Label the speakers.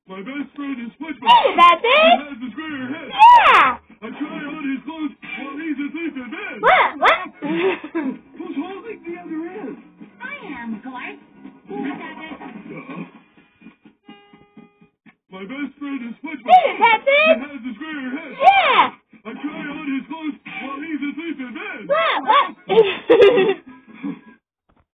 Speaker 1: My best friend is SpongeBob.
Speaker 2: Hey, Patsy!
Speaker 1: He has the square head.
Speaker 2: Yeah!
Speaker 1: I try on his clothes while he's asleep in bed.
Speaker 2: What?
Speaker 1: Who's holding the other end?
Speaker 3: I am, Clark.
Speaker 1: My best friend is SpongeBob.
Speaker 2: Hey, Patsy!
Speaker 1: He has the square head.